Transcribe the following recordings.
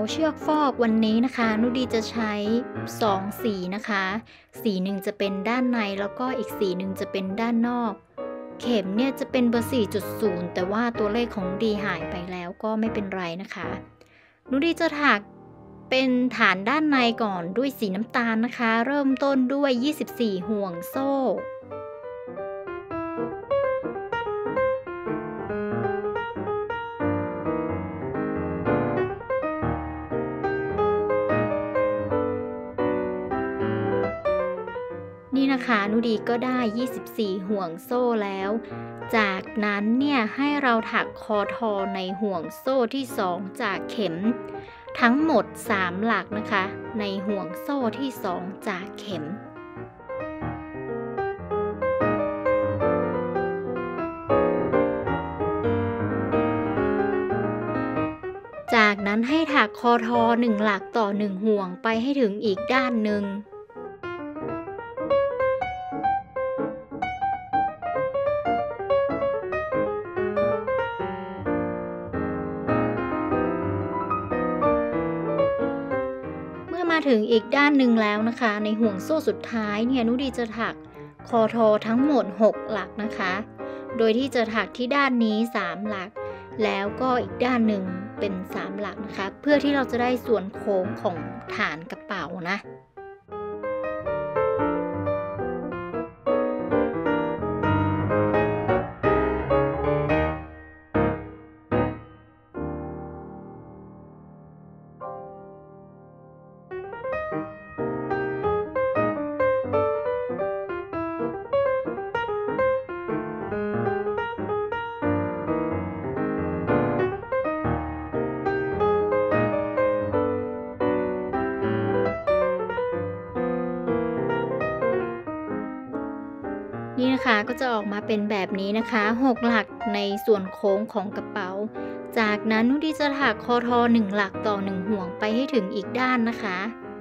เชือกฟอกวันนี้นะคะนุดีจะใช้2สีนะคะสีหนึ่งจะเป็นด้านในแล้วก็อีกสีหนึ่งจะเป็นด้านนอกเข็มเนี่ยจะเป็นเบอร์4.0แต่ว่าตัวเลขของนุดีหายไปแล้วก็ไม่เป็นไรนะคะนุดีจะถักเป็นฐานด้านในก่อนด้วยสีน้ำตาลนะคะเริ่มต้นด้วย24ห่วงโซ่นี่นะคะนุดีก็ได้24ห่วงโซ่แล้วจากนั้นเนี่ยให้เราถักคอทอในห่วงโซ่ที่2จากเข็มทั้งหมด3หลักนะคะในห่วงโซ่ที่2จากเข็มจากนั้นให้ถักคอทอ1หลักต่อ1ห่วงไปให้ถึงอีกด้านหนึ่งมาถึงอีกด้านหนึ่งแล้วนะคะในห่วงโซ่สุดท้ายเนี่ยนุดีจะถักคอทอทั้งหมด6หลักนะคะโดยที่จะถักที่ด้านนี้3หลักแล้วก็อีกด้านหนึ่งเป็น3หลักนะคะเพื่อที่เราจะได้ส่วนโค้งของฐานกระเป๋านะนี่นะคะก็จะออกมาเป็นแบบนี้นะคะ6หลักในส่วนโค้งของกระเป๋าจากนั้นนุดีจะถักคอทอ1หลักต่อ1ห่วงไปให้ถึงอีกด้านนะคะ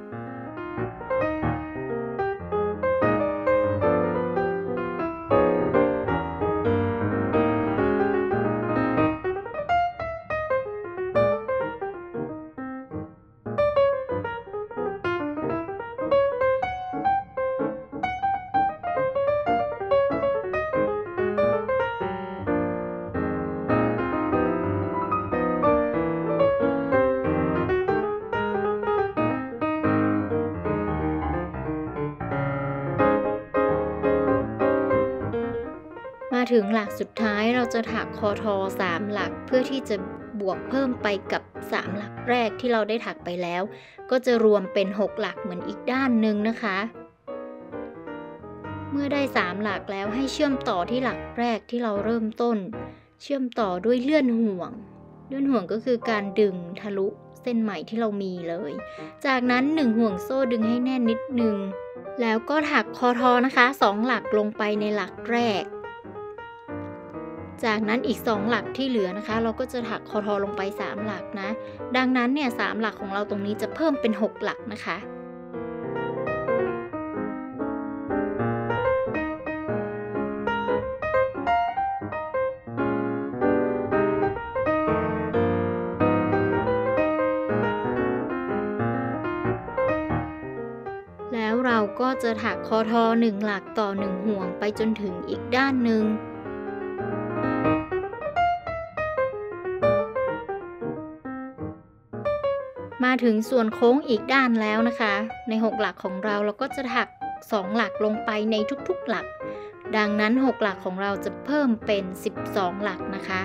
มาถึงหลักสุดท้ายเราจะถักคอทอ3หลักเพื่อที่จะบวกเพิ่มไปกับ3หลักแรกที่เราได้ถักไปแล้วก็จะรวมเป็น6หลักเหมือนอีกด้านหนึ่งนะคะเมื่อได้3หลักแล้วให้เชื่อมต่อที่หลักแรกที่เราเริ่มต้นเชื่อมต่อด้วยเลื่อนห่วงก็คือการดึงทะลุเส้นไหมที่เรามีเลยจากนั้น1ห่วงโซ่ดึงให้แน่นนิดนึงแล้วก็ถักคอทอนะคะ2หลักลงไปในหลักแรกจากนั้นอีก2หลักที่เหลือนะคะเราก็จะถักคอทอลงไป3หลักนะดังนั้นเนี่ย3หลักของเราตรงนี้จะเพิ่มเป็น6หลักนะคะแล้วเราก็จะถักคอทอ1หลักต่อ1ห่วงไปจนถึงอีกด้านหนึ่งมาถึงส่วนโค้งอีกด้านแล้วนะคะใน6หลักของเราก็จะถัก2หลักลงไปในทุกๆหลักดังนั้น6หลักของเราจะเพิ่มเป็น12หลักนะคะ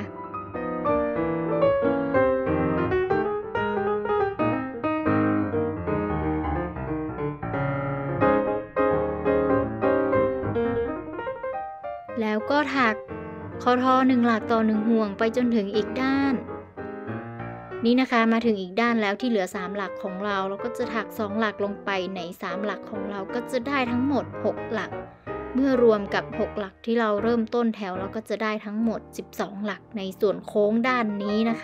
แล้วก็ถักคอทอ1หลักต่อ1ห่วงไปจนถึงอีกด้านนี่นะคะมาถึงอีกด้านแล้วที่เหลือ3หลักของเราก็จะถัก2หลักลงไปใน3หลักของเราก็จะได้ทั้งหมด6หลักเมื่อรวมกับ6หลักที่เราเริ่มต้นแถวเราก็จะได้ทั้งหมด12หลักในส่วนโค้งด้านนี้นะคะ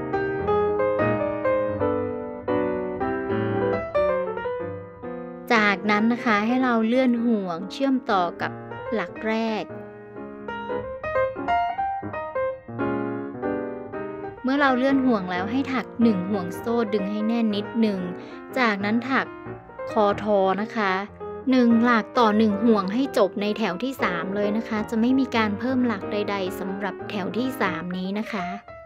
จากนั้นนะคะให้เราเลื่อนห่วงเชื่อมต่อกับหลักแรกเมื่อเราเลื่อนห่วงแล้วให้ถัก1ห่วงโซ่ดึงให้แน่นนิดหนึ่งจากนั้นถักคอทอนะคะ1หลักต่อ1ห่วงให้จบในแถวที่3เลยนะคะจะไม่มีการเพิ่มหลักใดๆสำหรับแถวที่3นี้นะคะ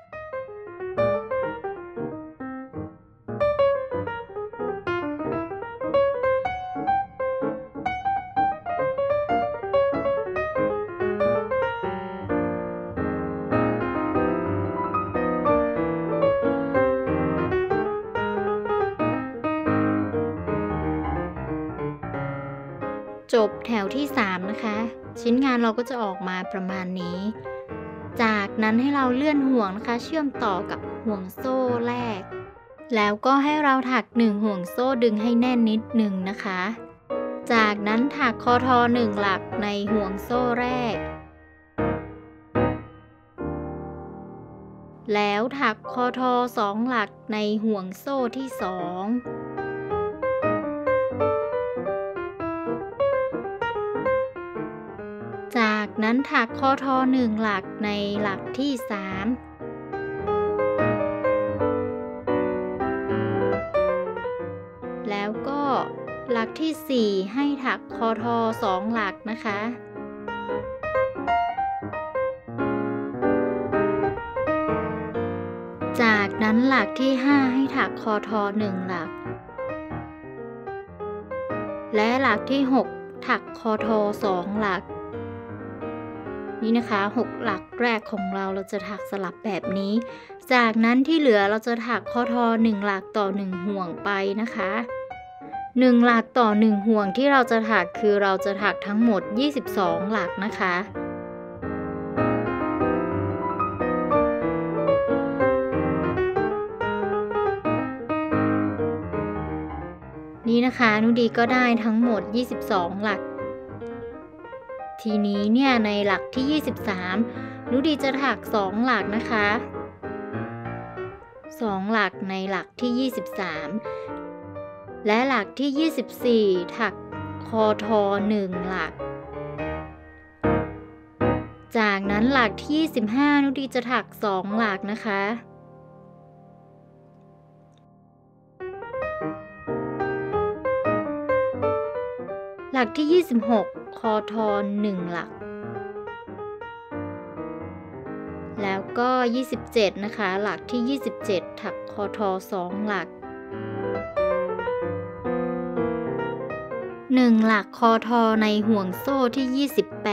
จบแถวที่3นะคะชิ้นงานเราก็จะออกมาประมาณนี้จากนั้นให้เราเลื่อนห่วงนะคะเชื่อมต่อกับห่วงโซ่แรกแล้วก็ให้เราถัก1ห่วงโซ่ดึงให้แน่นนิดนึงนะคะจากนั้นถักคอทอ1หลักในห่วงโซ่แรกแล้วถักคอทอ2หลักในห่วงโซ่ที่2จากนั้นถักคอทอ1หลักในหลักที่3แล้วก็หลักที่4ให้ถักคอทอ2หลักนะคะจากนั้นหลักที่5ให้ถักคอทอ1หลักและหลักที่6ถักคอทอ2หลักนี่นะคะ6หลักแรกของเราจะถักสลับแบบนี้จากนั้นที่เหลือเราจะถักคอทอ1หลักต่อ1ห่วงไปนะคะ1หลักต่อ1ห่วงที่เราจะถักคือเราจะถักทั้งหมด22หลักนะคะนี่นะคะนุดีก็ได้ทั้งหมด22หลักทีนี้เนี่ยในหลักที่23นุดีจะถัก2หลักนะคะ2หลักในหลักที่23และหลักที่24ถักคอทอ1หลักจากนั้นหลักที่25นุดีจะถัก2หลักนะคะหลักที่26คอทอ1หลักแล้วก็27นะคะหลักที่27ถักคอทอ2หลัก1หลักคอทอในห่วงโซ่ที่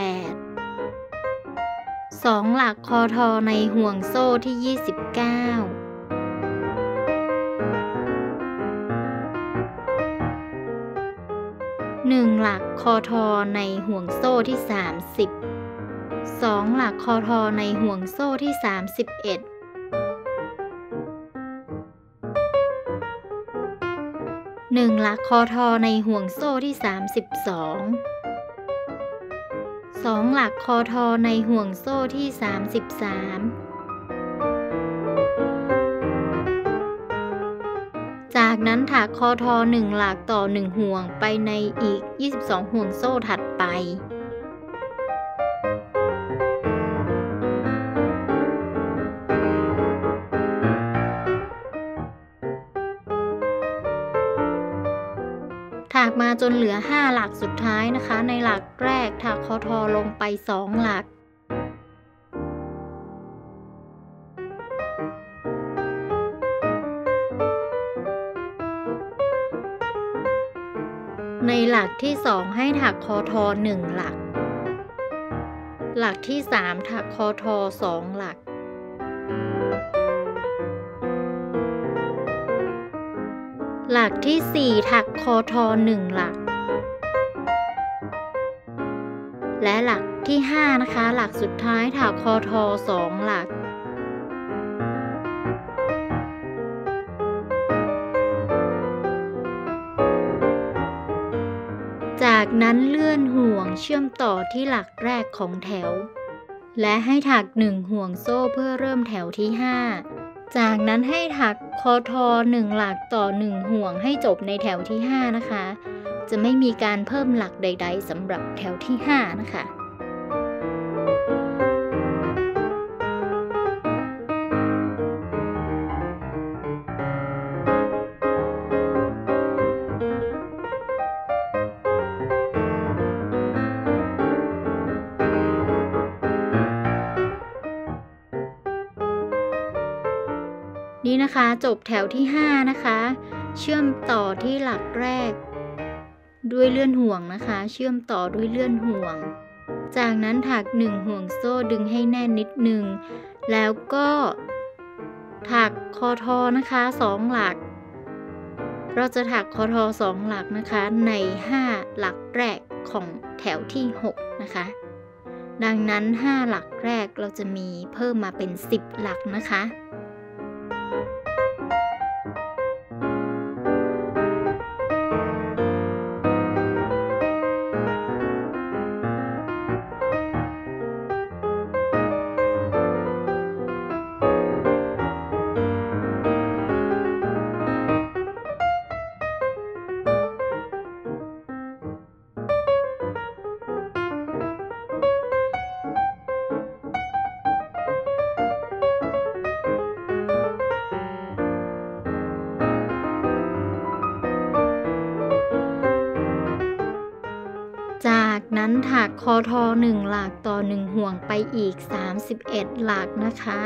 28 2หลักคอทอในห่วงโซ่ที่29 1หลักคอทอในห่วงโซ่ที่30 2หลักคอทอในห่วงโซ่ที่31 1หลักคอทอในห่วงโซ่ที่32 2หลักคอทอในห่วงโซ่ที่33จากนั้นถักคอทอ1หลักต่อ1ห่วงไปในอีก22ห่วงโซ่ถัดไปถักมาจนเหลือ5หลักสุดท้ายนะคะในหลักแรกถักคอทอลงไป2หลักในหลักที่2ให้ถักคอทอ1หลักหลักที่3ถักคอทอ2หลักหลักที่4ถักคอทอ1หลักและหลักที่5นะคะหลักสุดท้ายถักคอทอ2หลักจากนั้นเลื่อนห่วงเชื่อมต่อที่หลักแรกของแถวและให้ถัก1ห่วงโซ่เพื่อเริ่มแถวที่5จากนั้นให้ถักคอทอ1หลักต่อ1ห่วงให้จบในแถวที่5นะคะจะไม่มีการเพิ่มหลักใดๆสำหรับแถวที่5นะคะนี่นะคะจบแถวที่5นะคะเชื่อมต่อที่หลักแรกด้วยเลื่อนห่วงนะคะเชื่อมต่อด้วยเลื่อนห่วงจากนั้นถัก1ห่วงโซ่ดึงให้แน่นนิดนึงแล้วก็ถักคอทอนะคะ2หลักเราจะถักคอทอ2หลักนะคะใน5หลักแรกของแถวที่6นะคะดังนั้น5หลักแรกเราจะมีเพิ่มมาเป็น10หลักนะคะจากนั้นถักคอทอ1หลักต่อ1ห่วงไปอีก31หลักนะคะ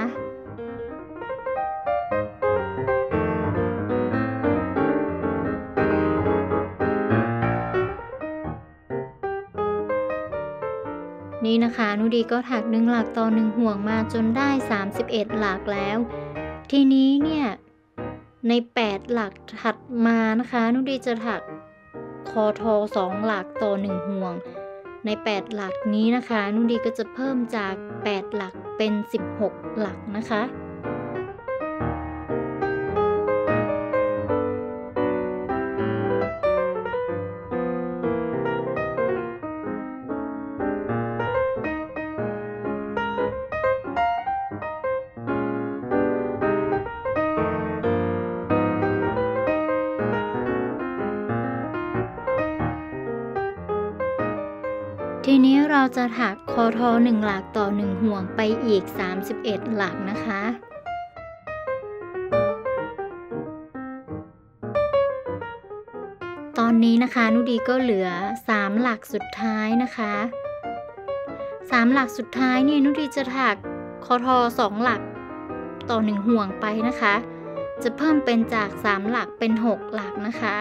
นี่นะคะนุดีก็ถัก1หลักต่อ1ห่วงมาจนได้31หลักแล้วทีนี้เนี่ยใน8หลักถัดมานะคะนุดีจะถักคอทอ2หลักต่อ1ห่วงใน8หลักนี้นะคะนุดีก็จะเพิ่มจาก8หลักเป็น16หลักนะคะทีนี้เราจะถักคอทอ1หลักต่อ1ห่วงไปอีก31หลักนะคะตอนนี้นะคะนุดีก็เหลือ3หลักสุดท้ายนะคะ3หลักสุดท้ายเนี่ยนุดีจะถักคอทอ2หลักต่อ1ห่วงไปนะคะจะเพิ่มเป็นจาก3หลักเป็น6หลักนะคะ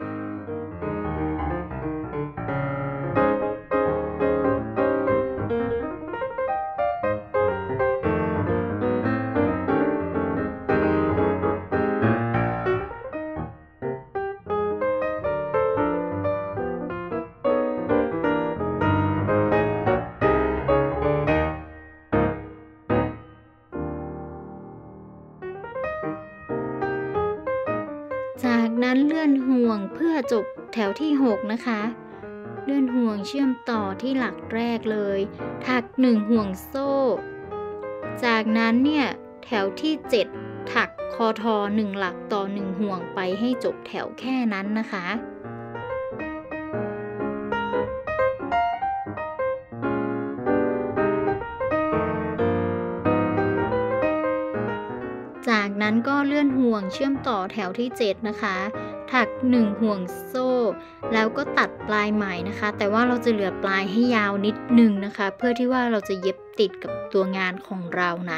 จากนั้นเลื่อนห่วงเพื่อจบแถวที่6นะคะเลื่อนห่วงเชื่อมต่อที่หลักแรกเลยถัก1ห่วงโซ่จากนั้นเนี่ยแถวที่7ถักคอทอ1หลักต่อ1ห่วงไปให้จบแถวแค่นั้นนะคะจากนั้นก็เลื่อนห่วงเชื่อมต่อแถวที่7นะคะถัก1ห่วงโซ่แล้วก็ตัดปลายไหมนะคะแต่ว่าเราจะเหลือปลายให้ยาวนิดนึงนะคะเพื่อที่ว่าเราจะเย็บติดกับตัวงานของเรานะ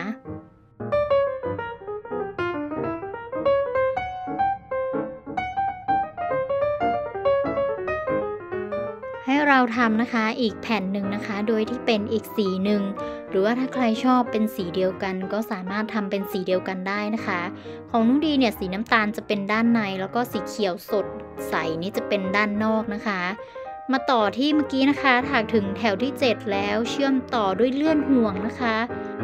ให้เราทำนะคะอีกแผ่นหนึ่งนะคะโดยที่เป็นอีกสีหนึ่งหรือว่าถ้าใครชอบเป็นสีเดียวกันก็สามารถทำเป็นสีเดียวกันได้นะคะของนุ้งดีเนี่ยสีน้ำตาลจะเป็นด้านในแล้วก็สีเขียวสดใสนี่จะเป็นด้านนอกนะคะมาต่อที่เมื่อกี้นะคะถักถึงแถวที่7แล้วเชื่อมต่อด้วยเลื่อนห่วงนะคะ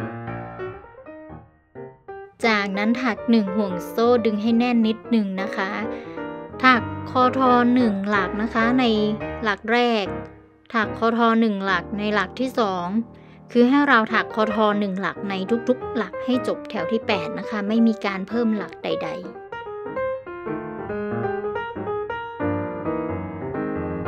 จากนั้นถัก1ห่วงโซ่ดึงให้แน่นนิดนึงนะคะถักคอทอ1หลักนะคะในหลักแรกถักคอทอ1หลักในหลักที่2คือให้เราถักคอทอ1หลักในทุกๆหลักให้จบแถวที่8นะคะไม่มีการเพิ่มหลักใดๆ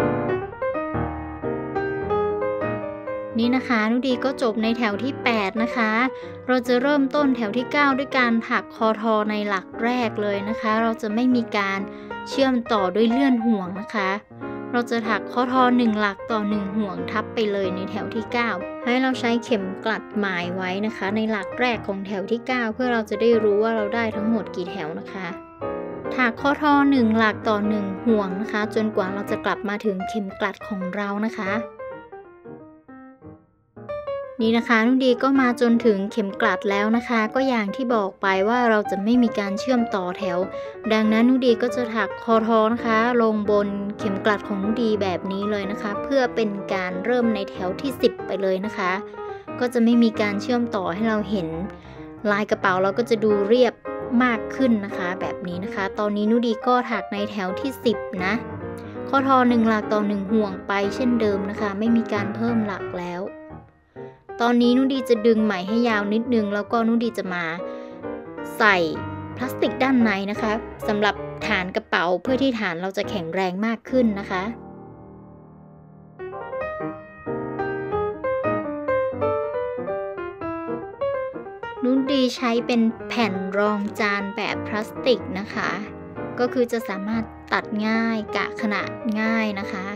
นี่นะคะนุดีก็จบในแถวที่8นะคะเราจะเริ่มต้นแถวที่9ด้วยการถักคอทอในหลักแรกเลยนะคะเราจะไม่มีการเชื่อมต่อด้วยเลื่อนห่วงนะคะเราจะถักคอทอ1หลักต่อ1ห่วงทับไปเลยในแถวที่9ให้เราใช้เข็มกลัดหมายไว้นะคะในหลักแรกของแถวที่9เพื่อเราจะได้รู้ว่าเราได้ทั้งหมดกี่แถวนะคะถักคอทอ1หลักต่อ1ห่วงนะคะจนกว่าเราจะกลับมาถึงเข็มกลัดของเรานะคะนี่นะคะนุดีก็มาจนถึงเข็มกลัดแล้วนะคะก็อย่างที่บอกไปว่าเราจะไม่มีการเชื่อมต่อแถวดังนั้นนุดีก็จะถักคอทอนะคะลงบนเข็มกลัดของนุดีแบบนี้เลยนะคะเพื่อเป็นการเริ่มในแถวที่10ไปเลยนะคะก็จะไม่มีการเชื่อมต่อให้เราเห็นลายกระเป๋าเราก็จะดูเรียบมากขึ้นนะคะแบบนี้นะคะตอนนี้นุดีก็ถักในแถวที่10นะคอทอ1หลักต่อ1ห่วงไปเช่นเดิมนะคะไม่มีการเพิ่มหลักแล้วตอนนี้นุดีจะดึงไหมให้ยาวนิดนึงแล้วก็นุดีจะมาใส่พลาสติกด้านในนะคะสำหรับฐานกระเป๋าเพื่อที่ฐานเราจะแข็งแรงมากขึ้นนะคะนุดีใช้เป็นแผ่นรองจานแบบพลาสติกนะคะก็คือจะสามารถตัดง่ายกะขนาดง่ายนะคะ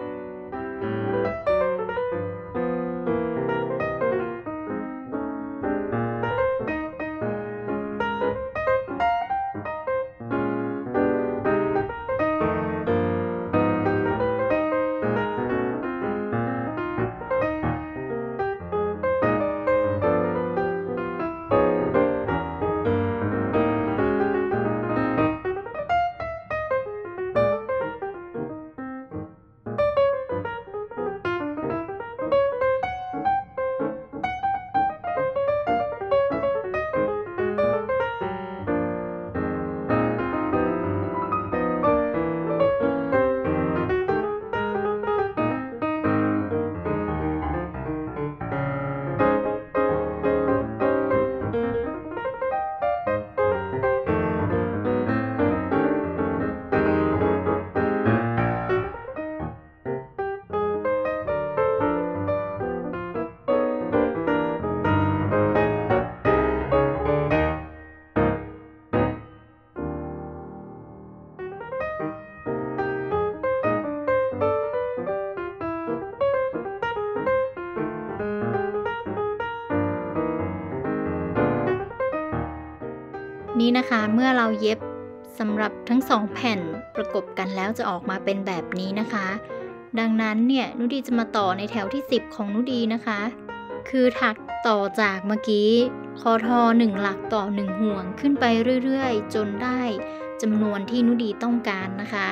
นี่นะคะเมื่อเราเย็บสำหรับทั้ง2แผ่นประกบกันแล้วจะออกมาเป็นแบบนี้นะคะดังนั้นเนี่ยนุดีจะมาต่อในแถวที่10ของนุดีนะคะคือถักต่อจากเมื่อกี้คอทอ1หลักต่อ1ห่วงขึ้นไปเรื่อยๆจนได้จำนวนที่นุดีต้องการนะคะ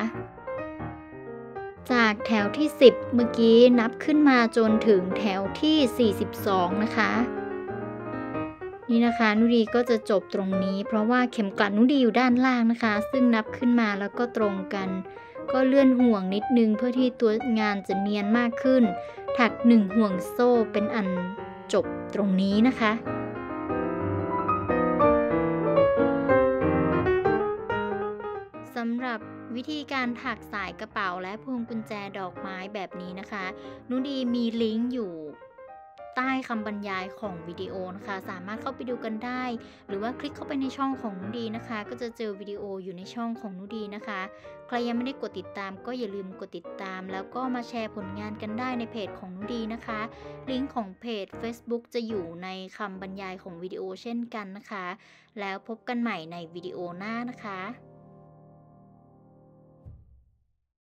จากแถวที่10เมื่อกี้นับขึ้นมาจนถึงแถวที่42นะคะนี่นะคะนุดีก็จะจบตรงนี้เพราะว่าเข็มกลัดนุดีอยู่ด้านล่างนะคะซึ่งนับขึ้นมาแล้วก็ตรงกันก็เลื่อนห่วงนิดนึงเพื่อที่ตัวงานจะเนียนมากขึ้นถัก1ห่วงโซ่เป็นอันจบตรงนี้นะคะสำหรับวิธีการถักสายกระเป๋าและพวงกุญแจดอกไม้แบบนี้นะคะนุดีมีลิงก์อยู่ใต้คำบรรยายของวิดีโอนะคะสามารถเข้าไปดูกันได้หรือว่าคลิกเข้าไปในช่องของนุดีนะคะก็จะเจอวิดีโออยู่ในช่องของนุดีนะคะใครยังไม่ได้กดติดตามก็อย่าลืมกดติดตามแล้วก็มาแชร์ผลงานกันได้ในเพจของนุดีนะคะลิงก์ของเพจ Facebook จะอยู่ในคำบรรยายของวิดีโอเช่นกันนะคะแล้วพบกันใหม่ในวิดีโอหน้านะคะ